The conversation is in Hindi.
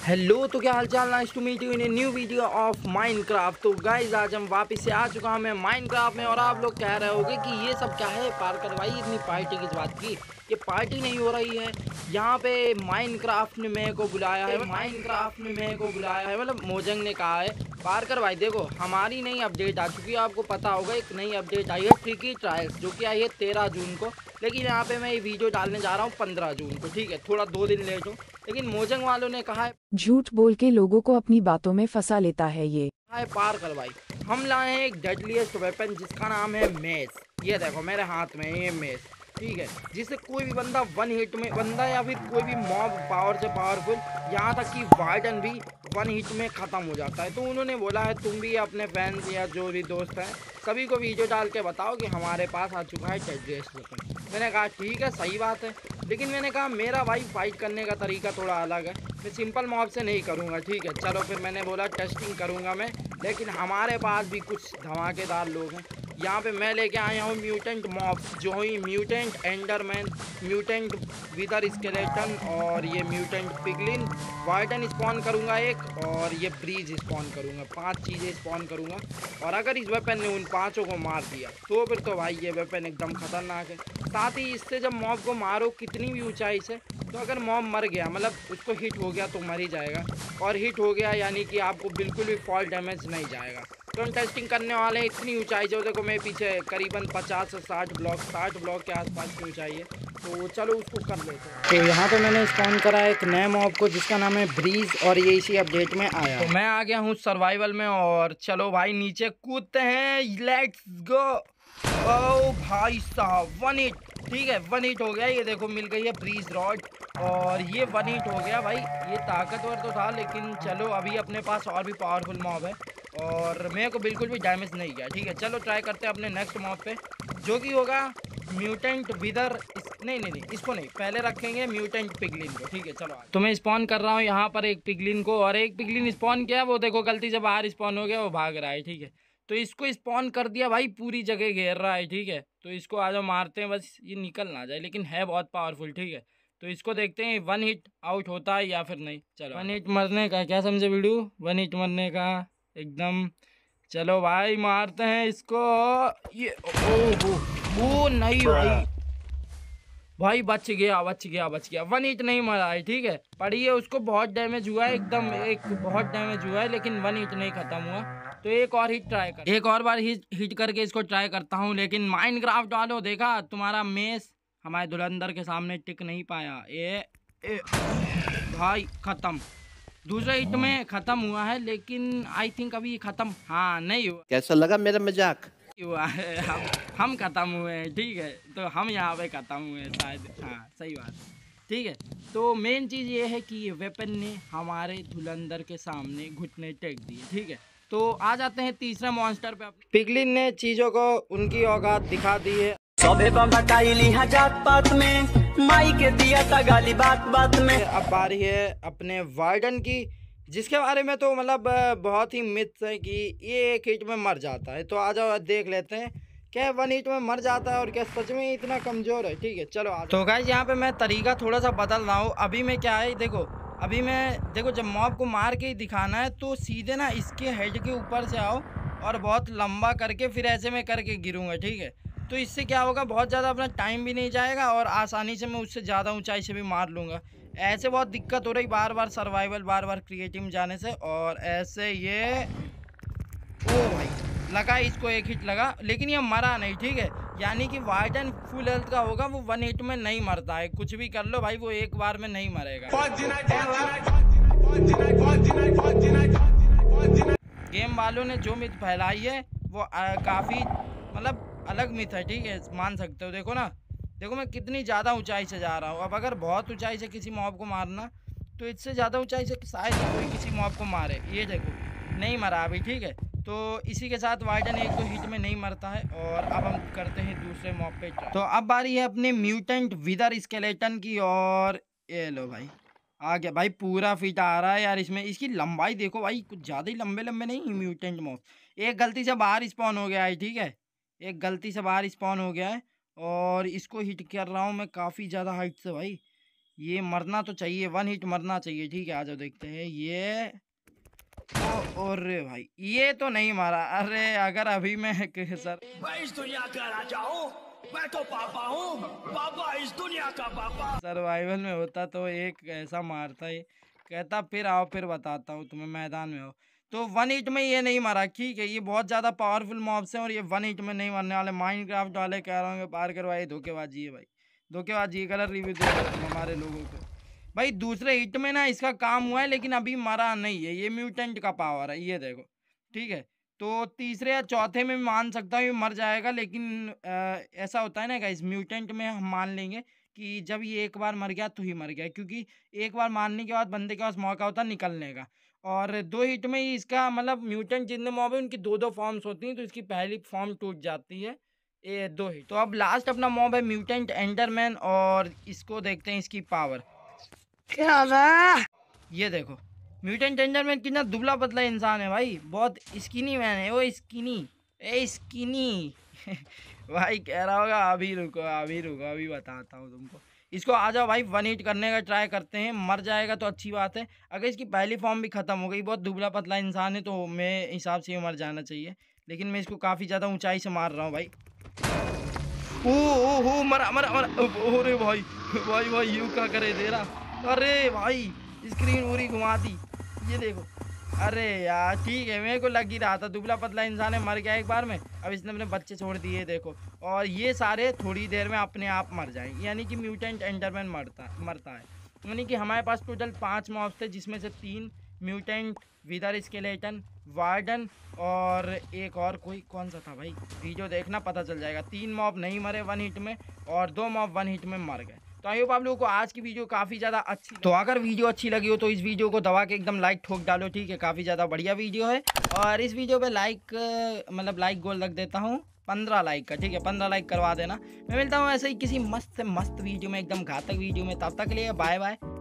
हेलो, तो क्या हालचाल। Nice to meet you in a new video of Minecraft. तो गाइज आज हम वापस से आ चुका हूँ मैं माइनक्राफ्ट में। और आप लोग कह रहे होगे कि ये सब क्या है पार्कर भाई, इतनी पार्टी किस बात की। ये पार्टी नहीं हो रही है यहाँ पे। माइनक्राफ्ट ने मेरे को बुलाया है, मतलब मोजंग ने कहा है पार्कर भाई देखो हमारी नई अपडेट आ चुकी है। आपको पता होगा एक नई अपडेट आई है ट्रिकी ट्रायल्स, जो कि आई है 13 जून को। लेकिन यहाँ पे मैं ये वीडियो डालने जा रहा हूँ 15 जून को। ठीक है, थोड़ा 2 दिन लेट हूँ, लेकिन मोजंग वालों ने कहा है झूठ बोल के लोगों को अपनी बातों में फंसा लेता है ये। पार कर भाई। हम लाए हैं एक डेडलीस्ट वेपन जिसका नाम है मेस। ये देखो मेरे हाथ में है ये मेस, ठीक है। जिससे कोई भी बंदा वन हिट में, बंदा या फिर कोई भी मॉब पावर से पावरफुल, यहाँ तक कि वार्डन भी वन हिट में ख़त्म हो जाता है। तो उन्होंने बोला है तुम भी अपने फैंस या जो भी दोस्त हैं सभी को वीडियो डाल के बताओ कि हमारे पास आ चुका है डेडलीस्ट वेपन। मैंने कहा ठीक है, सही बात है। लेकिन मैंने कहा मेरा भाई फाइट करने का तरीका थोड़ा अलग है, मैं सिंपल मॉब से नहीं करूँगा। ठीक है चलो, फिर मैंने बोला टेस्टिंग करूँगा मैं। लेकिन हमारे पास भी कुछ धमाकेदार लोग हैं यहाँ पे। मैं लेके आया हूँ म्यूटेंट मॉब्स, जो ही mutant enderman, mutant wither skeleton और ये म्यूटेंट पिगलिन। वार्डन स्पॉन करूँगा एक, और ये ब्रीज स्पॉन करूँगा। 5 चीज़ें स्पॉन करूँगा। और अगर इस वेपन ने उन 5 को मार दिया तो फिर तो भाई ये वेपन एकदम खतरनाक है। साथ ही इससे जब मॉब को मारो कितनी भी ऊंचाई से, तो अगर मॉब मर गया मतलब उसको हिट हो गया तो मर ही जाएगा। और हिट हो गया यानी कि आपको बिल्कुल भी फॉल डैमेज नहीं जाएगा। तो हम टेस्टिंग करने वाले हैं इतनी ऊंचाई जो देखो मेरे पीछे करीबन 50 से 60 ब्लॉक के आसपास की ऊंचाई है। तो चलो उसको कर लेते हैं। तो यहाँ पे मैंने स्पॉन करा एक नए मॉब को जिसका नाम है ब्रीज, और ये इसी अपडेट में आया। तो मैं आ गया हूँ सर्वाइवल में, और चलो भाई नीचे कूदते हैं, लेट्स गो। ओ भाई साहब 1 हिट, ठीक है 1 हिट हो गया। ये देखो मिल गई है ब्रीज रॉड, और ये 1 हिट हो गया भाई। ये ताकतवर तो था, लेकिन चलो अभी अपने पास और भी पावरफुल मॉब है और मेरे को बिल्कुल भी डैमेज नहीं किया। ठीक है चलो ट्राई करते हैं अपने नेक्स्ट मॉब पे, जो कि होगा म्यूटेंट विदर। नहीं, इसको नहीं, पहले रखेंगे म्यूटेंट पिगलिन को। ठीक है चलो तो मैं स्पॉन कर रहा हूँ यहाँ पर एक पिगलिन को, और एक पिगलिन स्पॉन किया, वो देखो गलती से बाहर स्पॉन हो गया, वो भाग रहा है। ठीक है तो इसको स्पॉन कर दिया भाई, पूरी जगह घेर रहा है। ठीक है तो इसको आ जाओ मारते हैं, बस ये निकल ना जाए, लेकिन है बहुत पावरफुल। ठीक है तो इसको देखते हैं 1 हिट आउट होता है या फिर नहीं। चलो 1 हिट मरने का, क्या समझे वीडियो, 1 हिट मरने का एकदम। चलो भाई मारते हैं इसको। ये ओ नहीं भाई, भाई बच गया 1 हिट नहीं मरा है। ठीक है पड़ी है, उसको बहुत डैमेज हुआ है एकदम, एक बहुत डैमेज हुआ है, लेकिन 1 हिट नहीं खत्म हुआ। तो एक और हिट ट्राई कर, एक और बार हिट करके इसको ट्राई करता हूँ। लेकिन माइनक्राफ्ट वालों देखा तुम्हारा मेस हमारे धुरंधर के सामने टिक नहीं पाया। ए भाई खत्म, दूसरे हिट में खत्म हुआ है, लेकिन आई थिंक अभी खत्म हाँ नहीं हुआ। कैसा लगा मेरा मजाक? हुआ है हम खत्म हुए हैं। ठीक है तो हम यहाँ पे खत्म हुए हैं शायद, हाँ सही बात है। ठीक है तो मेन चीज़ ये है कि ये वेपन ने हमारे धुरंधर के सामने घुटने टेक दिए। ठीक है तो आ जाते हैं तीसरे मॉन्स्टर पे। पिगलिन ने चीज़ों को उनकी औकात दिखा दी है। जात पात में माई के दिया था गाली बात बात में। अब बारी है अपने वार्डन की, जिसके बारे में तो मतलब बहुत ही मिथ है कि ये 1 हिट में मर जाता है। तो आ जाओ देख लेते हैं क्या 1 हिट में मर जाता है और क्या सच में इतना कमज़ोर है। ठीक है चलो आ तो गाइस यहाँ पे मैं तरीका थोड़ा सा बदल रहा हूँ। अभी मैं क्या है देखो, अभी मैं देखो जब मॉब को मार के ही दिखाना है तो सीधे ना इसके हेड के ऊपर से आओ और बहुत लंबा करके फिर ऐसे में करके गिरूँगा। ठीक है तो इससे क्या होगा, बहुत ज़्यादा अपना टाइम भी नहीं जाएगा और आसानी से मैं उससे ज़्यादा ऊंचाई से भी मार लूँगा। ऐसे बहुत दिक्कत हो रही बार बार सर्वाइवल, बार बार क्रिएटिव में जाने से। और ऐसे ये ओ भाई लगा, इसको 1 हिट लगा, लेकिन ये मरा नहीं। ठीक है यानी कि वार्डन फुल हेल्थ का होगा, वो 1 हिट में नहीं मरता है। कुछ भी कर लो भाई, वो एक बार में नहीं मरेगा। गेम वालों ने जो मिथ फैलाई है वो काफ़ी मतलब अलग मिथ है। ठीक है मान सकते हो, देखो ना, देखो मैं कितनी ज़्यादा ऊंचाई से जा रहा हूँ। अब अगर बहुत ऊंचाई से किसी मॉब को मारना तो इससे ज़्यादा ऊंचाई से शायद कोई किसी मॉब को मारे। ये देखो नहीं मरा अभी। ठीक है तो इसी के साथ वार्डन 1-2 हिट में नहीं मरता है। और अब हम करते हैं दूसरे मॉब पे। तो अब बारी है अपने म्यूटेंट विदर स्केलेटन की, और ये लो भाई आ गया भाई, पूरा फिट आ रहा है यार इसमें। इसकी लंबाई देखो भाई, कुछ ज़्यादा ही लंबे लंबे नहीं म्यूटेंट मॉब। एक गलती से बाहर स्पॉन हो गया है। ठीक है एक गलती से बाहर स्पॉन हो गया है, और इसको हिट कर रहा हूँ मैं काफ़ी ज़्यादा हाइट से भाई। ये मरना तो चाहिए, 1 हिट मरना चाहिए। ठीक है, आ जाओ देखते हैं। ये अरे भाई ये तो नहीं मारा। अरे अगर अभी मैं सर मैं इस दुनिया का राजा हूँ, मैं तो पापा हूँ, पापा इस दुनिया का पापा। सर्वाइवल में होता तो एक ऐसा मारता है, कहता फिर आओ फिर बताता हूँ तुम्हें, मैदान में हो। तो 1 हिट में ये नहीं मारा। ठीक है, ये बहुत ज़्यादा पावरफुल मॉब्स हैं और ये 1 हिट में नहीं मारने वाले। माइनक्राफ्ट वाले कह रहा हूँ पार करवाए, धोखेबाजी है भाई, धोखेबाजी। कलर रिव्यू दे रहे तुम हमारे लोगों को भाई। दूसरे हिट में ना इसका काम हुआ है लेकिन अभी मरा नहीं है। ये म्यूटेंट का पावर है, ये देखो। ठीक है, तो तीसरे या चौथे में मान सकता हूँ ये मर जाएगा, लेकिन ऐसा होता है ना गाइस, म्यूटेंट में हम मान लेंगे कि जब ये एक बार मर गया तो ही मर गया, क्योंकि एक बार मारने के बाद बंदे के पास मौका होता है निकलने का। और 2 हिट में ही इसका मतलब म्यूटेंट जितने मॉब है उनकी 2-2 फॉर्म्स होती हैं, तो इसकी पहली फॉर्म टूट जाती है ये 2 हिट। तो अब लास्ट अपना मॉब है म्यूटेंट एंडरमैन, और इसको देखते हैं इसकी पावर क्या है। ये देखो म्यूटेंट एंडरमैन कितना दुबला पतला इंसान है भाई, बहुत स्किनी मैन है वो, स्किनी ए स्किनी भाई कह रहा होगा अभी रुको अभी रुको अभी बताता हूँ तुमको। इसको आ जाओ भाई, 1 हिट करने का ट्राई करते हैं। मर जाएगा तो अच्छी बात है, अगर इसकी पहली फॉर्म भी खत्म हो गई, बहुत दुबला पतला इंसान है तो मेरे हिसाब से ये मर जाना चाहिए। लेकिन मैं इसको काफ़ी ज़्यादा ऊंचाई से मार रहा हूँ भाई। ओ मरा मरा मरा। अरे भाई भाई भाई यू क्या करे दे रहा। अरे भाई स्क्रीन पूरी घुमा दी, ये देखो। अरे यार ठीक है, मेरे को लग ही रहा था दुबला पतला इंसान है, मर गया एक बार में। अब इसने अपने बच्चे छोड़ दिए देखो, और ये सारे थोड़ी देर में अपने आप मर जाएंगे, यानी कि म्यूटेंट एंडरमैन मरता है। यानी कि हमारे पास टोटल 5 मॉब्स थे, जिसमें से 3 म्यूटेंट, विदर स्केलेटन, वार्डन और एक और कोई कौन सा था भाई, वीडियो देखना पता चल जाएगा। 3 मॉब नहीं मरे 1 हिट में और 2 मॉब 1 हिट में मर गए। तो आई होप आप लोगों को आज की वीडियो काफ़ी ज़्यादा अच्छी तो अगर वीडियो अच्छी लगी हो तो इस वीडियो को दबा के एकदम लाइक ठोक डालो। ठीक है, काफ़ी ज़्यादा बढ़िया वीडियो है, और इस वीडियो पे लाइक गोल रख देता हूँ 15 लाइक का। ठीक है, 15 लाइक करवा देना। मैं मिलता हूँ ऐसे ही किसी मस्त वीडियो में, एकदम घातक वीडियो में। तब तक के लिए बाय बाय।